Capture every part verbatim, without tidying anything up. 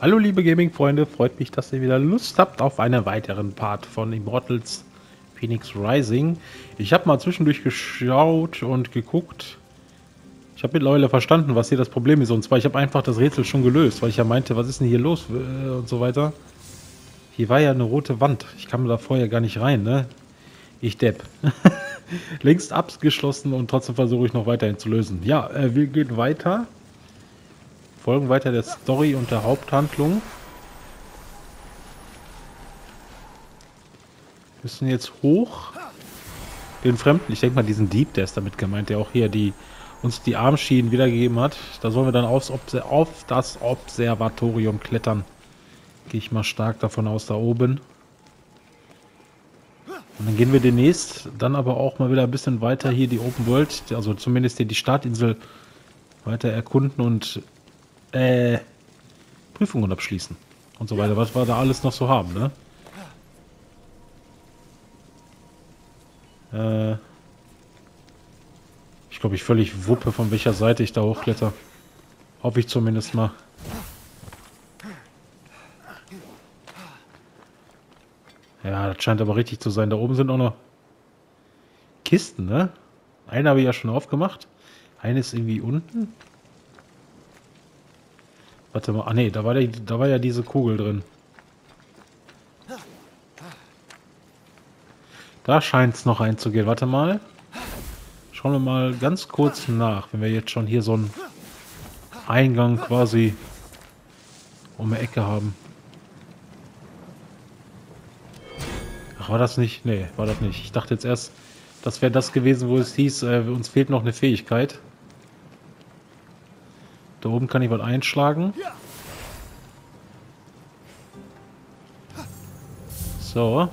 Hallo liebe Gaming-Freunde, freut mich, dass ihr wieder Lust habt auf einen weiteren Part von Immortals Phoenix Rising. Ich habe mal zwischendurch geschaut und geguckt. Ich habe mittlerweile verstanden, was hier das Problem ist. Und zwar, ich habe einfach das Rätsel schon gelöst, weil ich ja meinte, was ist denn hier los äh, und so weiter. Hier war ja eine rote Wand. Ich kam da vorher gar nicht rein, ne? Ich Depp. Längst abgeschlossen und trotzdem versuche ich noch weiterhin zu lösen. Ja, äh, wir gehen weiter. Folgen weiter der Story und der Haupthandlung. Müssen jetzt hoch. Den Fremden, ich denke mal diesen Dieb, der ist damit gemeint, der auch hier die uns die Armschienen wiedergegeben hat. Da sollen wir dann aufs Obser auf das Observatorium klettern. Gehe ich mal stark davon aus, da oben. Und dann gehen wir demnächst dann aber auch mal wieder ein bisschen weiter hier die Open World, also zumindest hier die Startinsel weiter erkunden und äh, Prüfungen abschließen und so weiter. Was wir da alles noch so haben, ne? Äh, ich glaube, ich völlig wuppe, von welcher Seite ich da hochkletter. Hoffe ich zumindest mal. Ja, das scheint aber richtig zu sein. Da oben sind auch noch Kisten, ne? Eine habe ich ja schon aufgemacht. Eine ist irgendwie unten. Warte mal. Ah, ne, da war, der, da war ja diese Kugel drin. Da scheint es noch einzugehen. Warte mal. Schauen wir mal ganz kurz nach, wenn wir jetzt schon hier so einen Eingang quasi um die Ecke haben. Ach, war das nicht? Nee, war das nicht. Ich dachte jetzt erst, das wäre das gewesen, wo es hieß, äh, uns fehlt noch eine Fähigkeit. Da oben kann ich was einschlagen. So.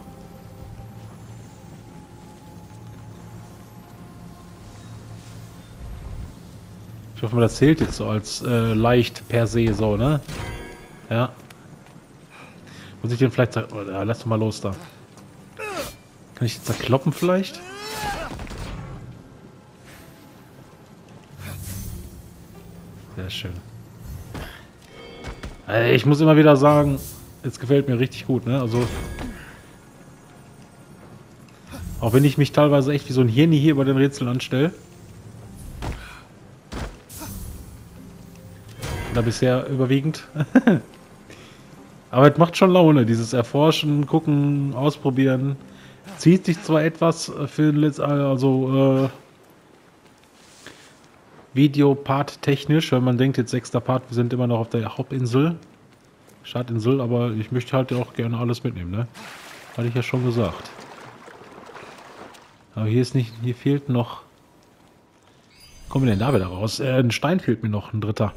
Ich hoffe mal, das zählt jetzt so als äh, leicht per se so, ne? Ja. Muss ich den vielleicht... Oh, ja, lass doch mal los da. Kann ich jetzt zerkloppen vielleicht? Sehr schön. Also ich muss immer wieder sagen, es gefällt mir richtig gut, ne? Also... Auch wenn ich mich teilweise echt wie so ein Hirni hier bei den Rätseln anstelle. Da bisher überwiegend. Aber es macht schon Laune, dieses Erforschen, Gucken, Ausprobieren. Zieht sich zwar etwas für Let's also äh, Videopart technisch, wenn man denkt, jetzt sechster Part, wir sind immer noch auf der Hauptinsel, Startinsel, aber ich möchte halt auch gerne alles mitnehmen, ne? Hatte ich ja schon gesagt. Aber hier ist nicht, hier fehlt noch. Kommen wir denn da wieder raus? Äh, ein Stein fehlt mir noch, ein dritter.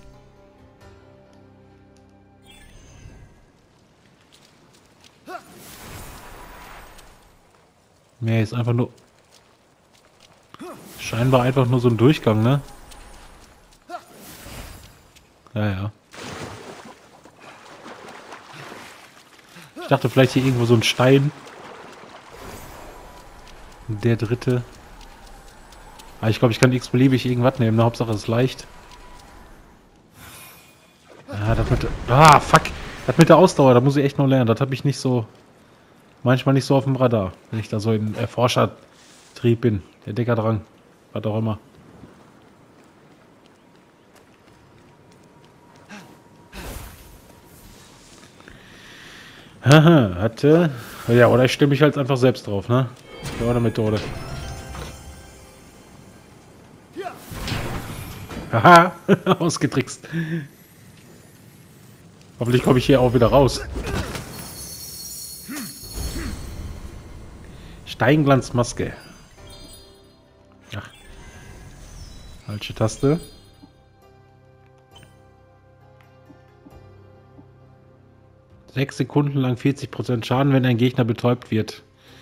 Nee, ist einfach nur... Scheinbar einfach nur so ein Durchgang, ne? Ja, ja. Ich dachte vielleicht hier irgendwo so ein Stein. Der dritte. Aber ich glaube, ich kann x-beliebig irgendwas nehmen, ne? Hauptsache es ist leicht. Ja, das mit... Ah, fuck! Das mit der Ausdauer, da muss ich echt noch lernen. Das habe ich nicht so... Manchmal nicht so auf dem Radar, wenn ich da so in Erforschertrieb bin. Der Deckerdrang, was auch immer. Haha, hatte... Ja, oder ich stelle mich halt einfach selbst drauf, ne? Ja, eine Methode. Haha, ausgetrickst. Hoffentlich komme ich hier auch wieder raus. Steinglanzmaske. Ach. Falsche Taste. Sechs Sekunden lang vierzig Prozent Schaden, wenn ein Gegner betäubt wird.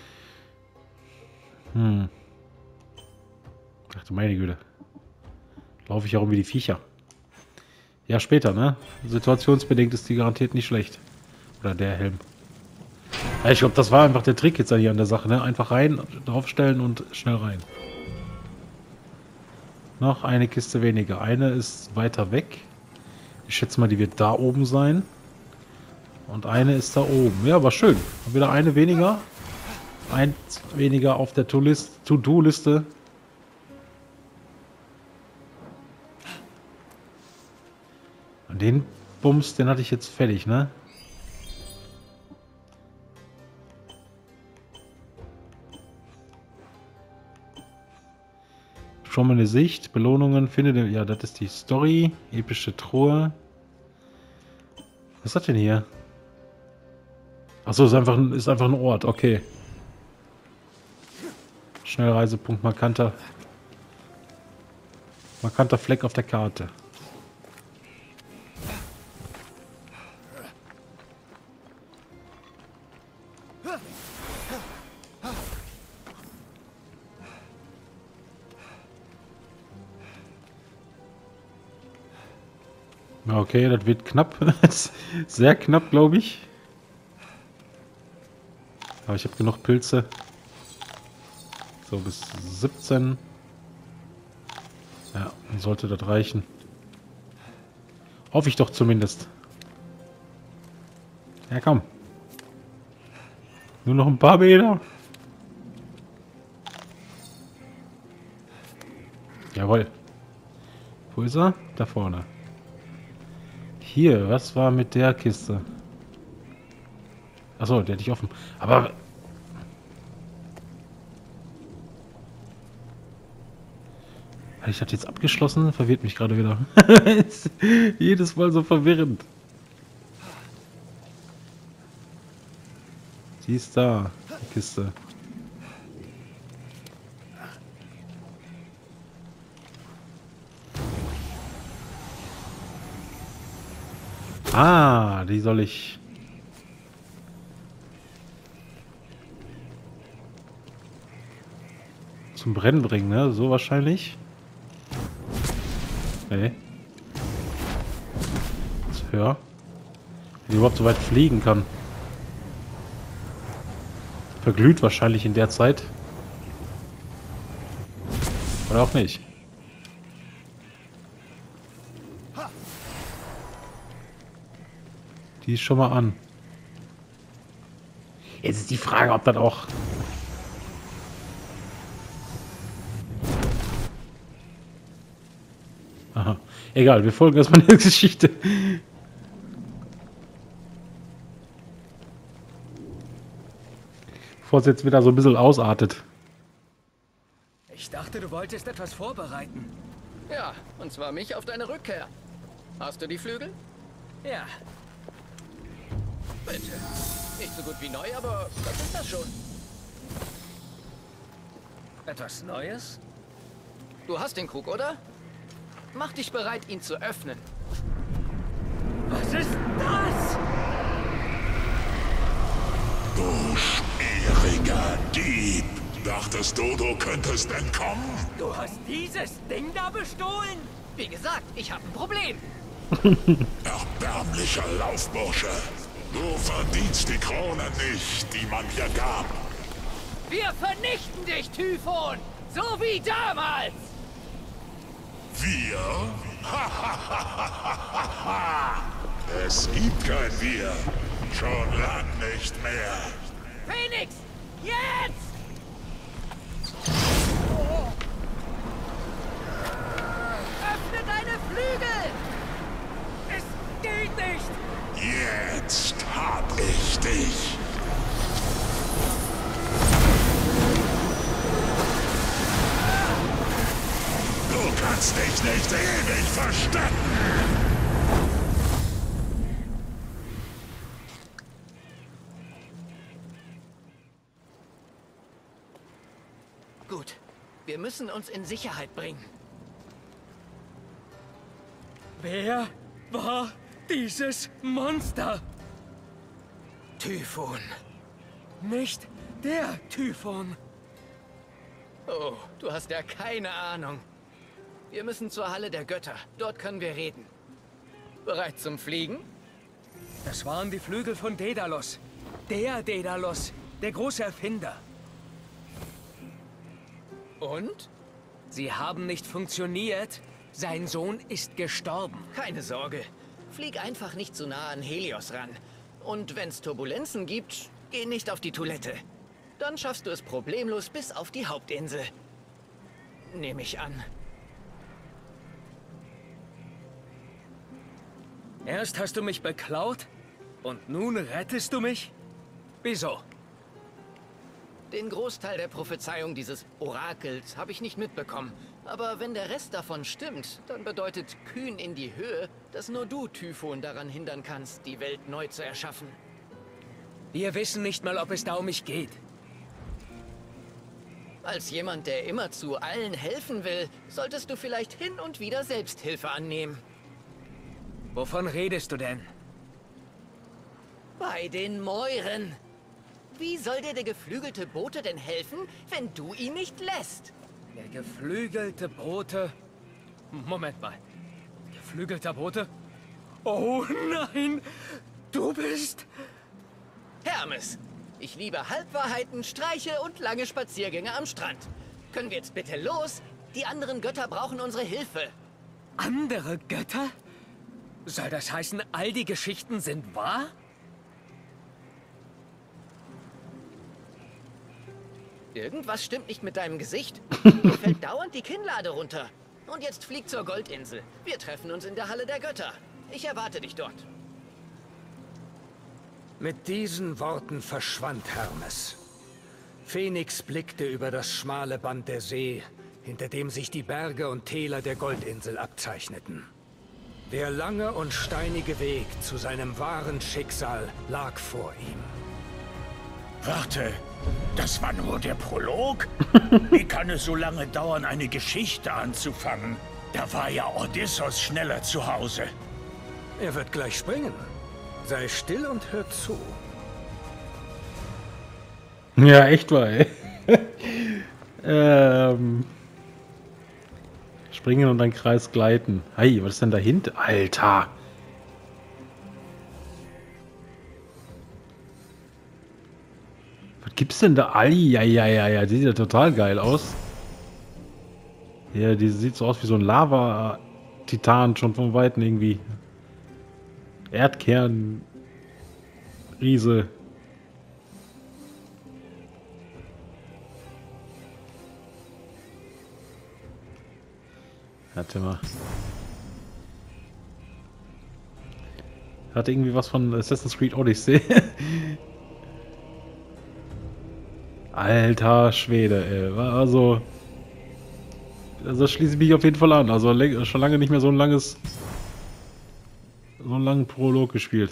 Hm. Ach du meine Güte. Laufe ich herum wie die Viecher. Ja, später, ne? Situationsbedingt ist die garantiert nicht schlecht. Oder der Helm. Ja, ich glaube, das war einfach der Trick jetzt hier an der Sache, ne? Einfach rein, draufstellen und schnell rein. Noch eine Kiste weniger. Eine ist weiter weg. Ich schätze mal, die wird da oben sein. Und eine ist da oben. Ja, aber schön. Und wieder eine weniger. Eins weniger auf der To-Do-Liste. Und den Bums, den hatte ich jetzt fertig, ne? Schon mal eine Sicht. Belohnungen. Finde den. Ja, das ist die Story. Epische Truhe. Was ist das denn hier? Achso, ist einfach, ist einfach ein Ort. Okay. Schnellreisepunkt, markanter. Markanter Fleck auf der Karte. Okay, das wird knapp. Sehr knapp, glaube ich. Aber ich habe genug Pilze. So, bis siebzehn. Ja, dann sollte das reichen. Hoffe ich doch zumindest. Ja, komm. Nur noch ein paar Meter. Jawohl. Wo ist er? Da vorne. Hier, was war mit der Kiste? Achso, der hätte ich offen. Aber... Ich hatte jetzt abgeschlossen, verwirrt mich gerade wieder. Jedes Mal so verwirrend. Die ist da, die Kiste. Ah, die soll ich... zum Brennen bringen, ne? So wahrscheinlich. Nee. Ist höher. Wenn die überhaupt so weit fliegen kann. Verglüht wahrscheinlich in der Zeit. Oder auch nicht. Die ist schon mal an. Jetzt ist die Frage, ob das auch... Aha. Egal, wir folgen erstmal der Geschichte. Bevor es jetzt wieder so ein bisschen ausartet. Ich dachte, du wolltest etwas vorbereiten. Ja, und zwar mich auf deine Rückkehr. Hast du die Flügel? Ja. Bitte. Nicht so gut wie neu, aber das ist das schon. Etwas Neues? Du hast den Krug, oder? Mach dich bereit, ihn zu öffnen. Was ist das? Du schmieriger Dieb! Dachtest du, du könntest entkommen? Du hast dieses Ding da bestohlen? Wie gesagt, ich habe ein Problem. Erbärmlicher Laufbursche! Du verdienst die Krone nicht, die man dir gab. Wir vernichten dich, Typhon! So wie damals! Wir? Es gibt kein Wir. Schon lang nicht mehr. Phoenix! Jetzt! Öffne deine Flügel! Es geht nicht! Jetzt hab ich dich. Du kannst dich nicht ewig verstecken. Gut. Wir müssen uns in Sicherheit bringen. Wer war dieses Monster? Typhon. Nicht der Typhon. Oh, du hast ja keine Ahnung. Wir müssen zur Halle der Götter. Dort können wir reden. Bereit zum Fliegen? Das waren die Flügel von Daedalus. Der Daedalus, der große Erfinder. Und? Sie haben nicht funktioniert. Sein Sohn ist gestorben. Keine Sorge. Flieg einfach nicht zu nah an Helios ran. Und wenn es Turbulenzen gibt, geh nicht auf die Toilette. Dann schaffst du es problemlos bis auf die Hauptinsel. Nehme ich an. Erst hast du mich beklaut und nun rettest du mich? Wieso? Den Großteil der Prophezeiung dieses Orakels habe ich nicht mitbekommen. Aber wenn der Rest davon stimmt, dann bedeutet kühn in die Höhe, dass nur du, Typhon, daran hindern kannst, die Welt neu zu erschaffen. Wir wissen nicht mal, ob es da um mich geht. Als jemand, der immerzu allen helfen will, solltest du vielleicht hin und wieder Selbsthilfe annehmen. Wovon redest du denn? Bei den Mäuren. Wie soll dir der geflügelte Bote denn helfen, wenn du ihn nicht lässt? Der geflügelte Bote... Moment mal. Geflügelter Bote? Oh nein! Du bist... Hermes. Ich liebe Halbwahrheiten, Streiche und lange Spaziergänge am Strand. Können wir jetzt bitte los? Die anderen Götter brauchen unsere Hilfe. Andere Götter? Soll das heißen, all die Geschichten sind wahr? Irgendwas stimmt nicht mit deinem Gesicht. Mir fällt dauernd die Kinnlade runter. Und jetzt flieg zur Goldinsel. Wir treffen uns in der Halle der Götter. Ich erwarte dich dort. Mit diesen Worten verschwand Hermes. Phoenix blickte über das schmale Band der See, hinter dem sich die Berge und Täler der Goldinsel abzeichneten. Der lange und steinige Weg zu seinem wahren Schicksal lag vor ihm. Warte, das war nur der Prolog? Wie kann es so lange dauern, eine Geschichte anzufangen? Da war ja Odysseus schneller zu Hause. Er wird gleich springen. Sei still und hör zu. Ja, echt wahr, ey. ähm... Springen und dann Kreis gleiten. Hey, was ist denn dahinter? Alter! Was gibt's denn da? Eieieiei, die sieht ja total geil aus. Ja, die sieht so aus wie so ein Lava-Titan schon von Weitem irgendwie. Erdkern. Riese. Warte mal. Hat irgendwie was von Assassin's Creed Odyssey. Alter Schwede, ey. Also, also schließe ich mich auf jeden Fall an. Also schon lange nicht mehr so ein langes, so einen langen Prolog gespielt.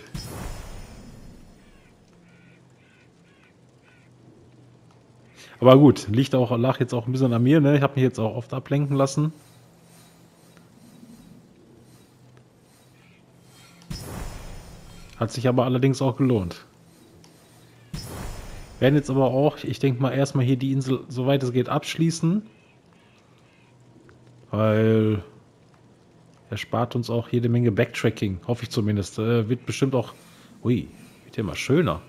Aber gut, liegt auch, lag jetzt auch ein bisschen an mir, ne? Ich habe mich jetzt auch oft ablenken lassen. Hat sich aber allerdings auch gelohnt. Wir werden jetzt aber auch, ich denke mal, erstmal hier die Insel, soweit es geht, abschließen. Weil er spart uns auch jede Menge Backtracking, hoffe ich zumindest. Äh, wird bestimmt auch... Ui, wird ja mal schöner.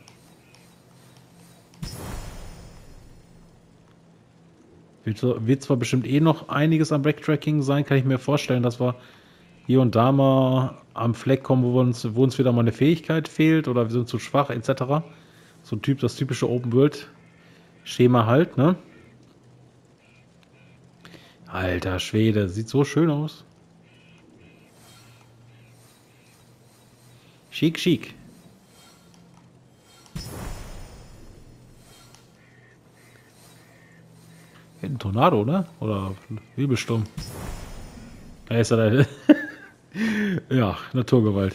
Wird, wird zwar bestimmt eh noch einiges am Backtracking sein, kann ich mir vorstellen, dass wir hier und da mal am Fleck kommen, wo uns, wo uns wieder mal eine Fähigkeit fehlt oder wir sind zu schwach et cetera. So ein Typ, das typische Open World Schema halt, ne? Alter Schwede, sieht so schön aus. Schick, schick. Ein Tornado, ne? Oder Wirbelsturm. Da ist er da. Ja, Naturgewalt.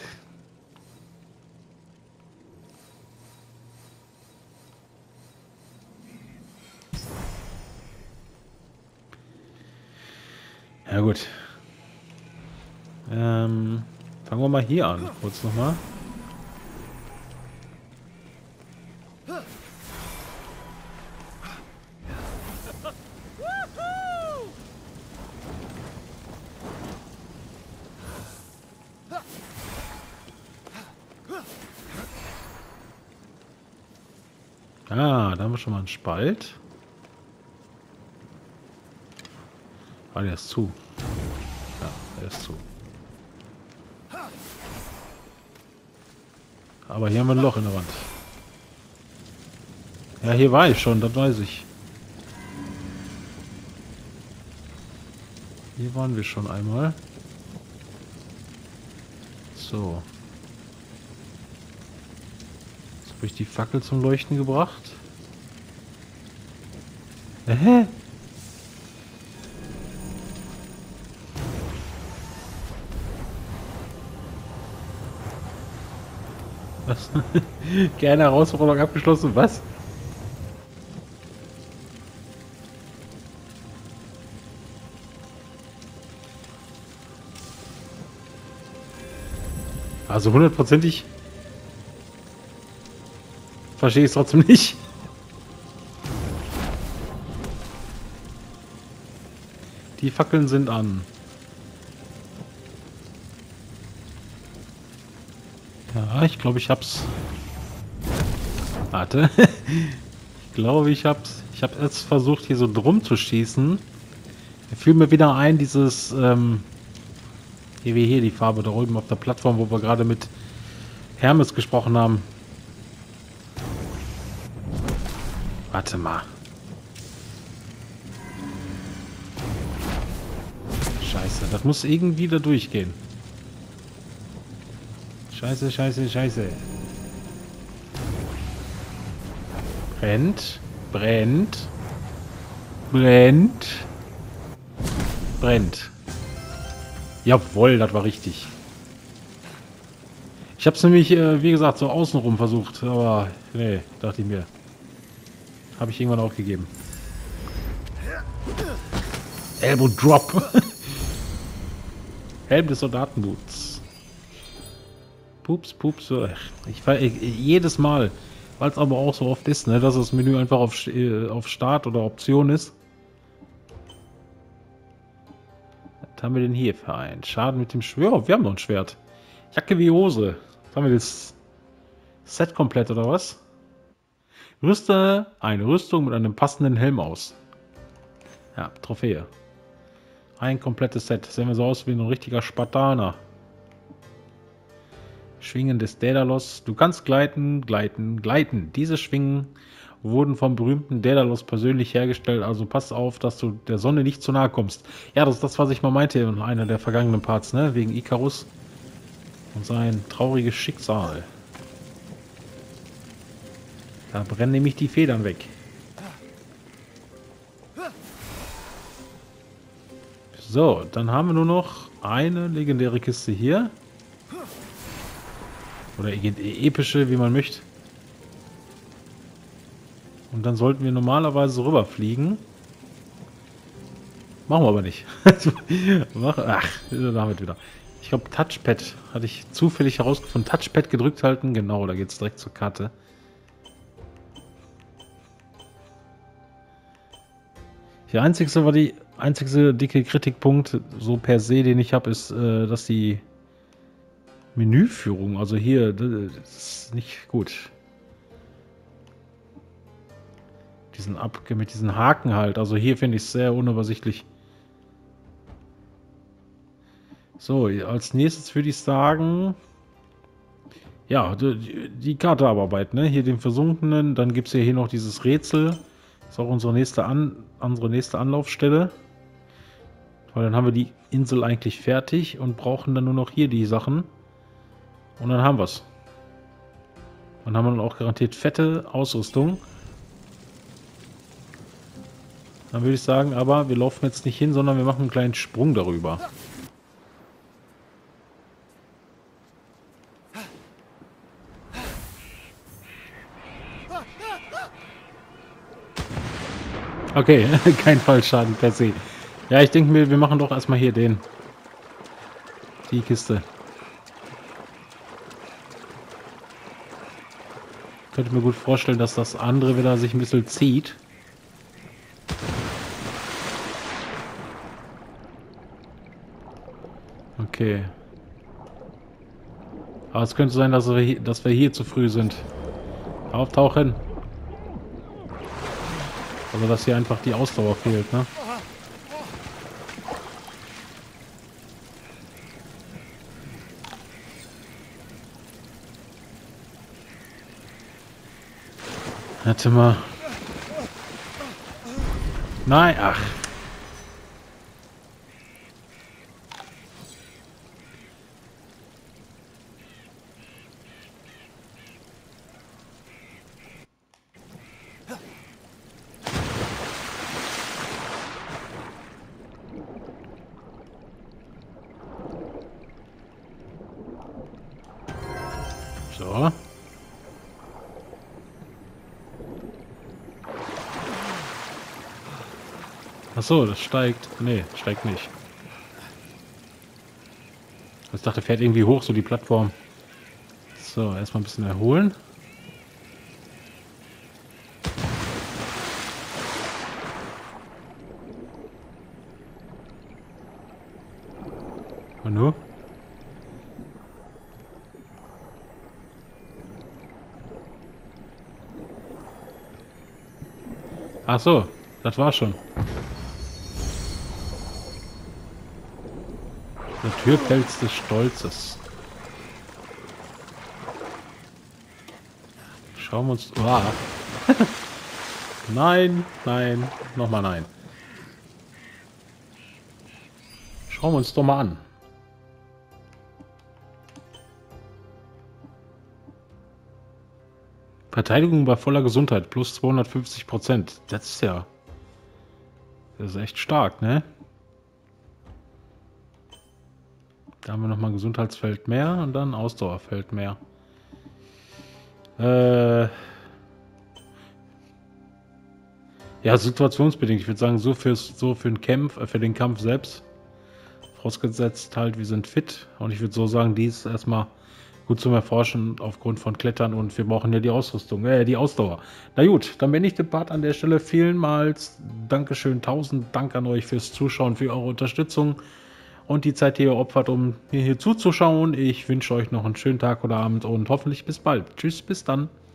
Ja gut. Ähm, fangen wir mal hier an. Kurz nochmal. Ah, da haben wir schon mal einen Spalt. Ah, der ist zu. Ja, der ist zu. Aber hier haben wir ein Loch in der Wand. Ja, hier war ich schon, das weiß ich. Hier waren wir schon einmal. So. Jetzt habe ich die Fackel zum Leuchten gebracht. Hä? Was? Gerne Herausforderung abgeschlossen. Was? Also hundertprozentig verstehe ich es trotzdem nicht. Die Fackeln sind an. Ja, ich glaube, ich hab's. Warte. Ich glaube, ich hab's. Ich habe jetzt versucht, hier so drum zu schießen. Da fiel mir wieder ein, dieses, ähm, hier wie hier die Farbe da oben auf der Plattform, wo wir gerade mit Hermes gesprochen haben. Warte mal. Scheiße, das muss irgendwie da durchgehen. Scheiße, scheiße, scheiße. Brennt, brennt, brennt, brennt. Jawohl, das war richtig. Ich habe es nämlich, äh, wie gesagt, so außenrum versucht, aber nee, dachte ich mir. Habe ich irgendwann aufgegeben. Elbow Drop. Helm des Soldatenboots. Pups, pups. Ich war jedes Mal, weil es aber auch so oft ist, ne, dass das Menü einfach auf, äh, auf Start oder Option ist. Was haben wir denn hier für einen? Schaden mit dem Schwert. Ja, wir haben noch ein Schwert. Jacke wie Hose. Was haben wir das Set komplett oder was? Rüste eine Rüstung mit einem passenden Helm aus. Ja, Trophäe. Ein komplettes Set. Sehen wir so aus wie ein richtiger Spartaner. Schwingen des Daedalus. Du kannst gleiten, gleiten, gleiten. Diese Schwingen wurden vom berühmten Daedalus persönlich hergestellt. Also pass auf, dass du der Sonne nicht zu nahe kommst. Ja, das ist das, was ich mal meinte in einer der vergangenen Parts, ne? Wegen Ikarus und sein trauriges Schicksal. Da brennen nämlich die Federn weg. So, dann haben wir nur noch eine legendäre Kiste hier. Oder epische, wie man möchte. Und dann sollten wir normalerweise rüberfliegen. Machen wir aber nicht. Ach, damit wieder. Ich glaube, Touchpad hatte ich zufällig herausgefunden. Touchpad gedrückt halten. Genau, da geht es direkt zur Karte. Der einzigste war die einzigste dicke Kritikpunkt, so per se, den ich habe, ist, äh, dass die Menüführung, also hier, das ist nicht gut. Diesen Ab mit diesen Haken halt, also hier finde ich es sehr unübersichtlich. So, als nächstes würde ich sagen, ja, die, die Karte abarbeiten, ne? Hier den Versunkenen, dann gibt es ja hier noch dieses Rätsel. Das ist auch unsere nächste, An unsere nächste Anlaufstelle. Weil dann haben wir die Insel eigentlich fertig und brauchen dann nur noch hier die Sachen. Und dann haben wir es. Dann haben wir dann auch garantiert fette Ausrüstung. Dann würde ich sagen, aber wir laufen jetzt nicht hin, sondern wir machen einen kleinen Sprung darüber. Okay, kein Fallschaden per se. Ja, ich denke mir, wir machen doch erstmal hier den. Die Kiste. Ich könnte mir gut vorstellen, dass das andere wieder sich ein bisschen zieht. Okay. Aber es könnte sein, dass wir hier, dass wir hier zu früh sind. Auftauchen. Also dass hier einfach die Ausdauer fehlt, ne? Warte mal. Nein, ach. So. Ach so, das steigt. Nee, steigt nicht. Ich dachte, fährt irgendwie hoch, so die Plattform. So, erstmal ein bisschen erholen. Und nur? Ach so, das war schon. Der Türpelz des Stolzes. Schauen wir uns... Wow. Nein, nein, nochmal nein. Schauen wir uns doch mal an. Verteidigung bei voller Gesundheit plus zweihundertfünfzig Prozent. Das ist ja... Das ist echt stark, ne? Da haben wir nochmal Gesundheitsfeld mehr und dann Ausdauerfeld mehr. Äh... Ja, situationsbedingt. Ich würde sagen, so, fürs, so für den Kampf, äh, für den Kampf selbst. Vorausgesetzt halt, wir sind fit. Und ich würde so sagen, die ist erstmal gut zum Erforschen aufgrund von Klettern und wir brauchen ja die Ausrüstung, äh, die Ausdauer. Na gut, dann bin ich den Part an der Stelle. Vielmals Dankeschön, tausend Dank an euch fürs Zuschauen, für eure Unterstützung und die Zeit, die ihr opfert, um mir hier zuzuschauen. Ich wünsche euch noch einen schönen Tag oder Abend und hoffentlich bis bald. Tschüss, bis dann.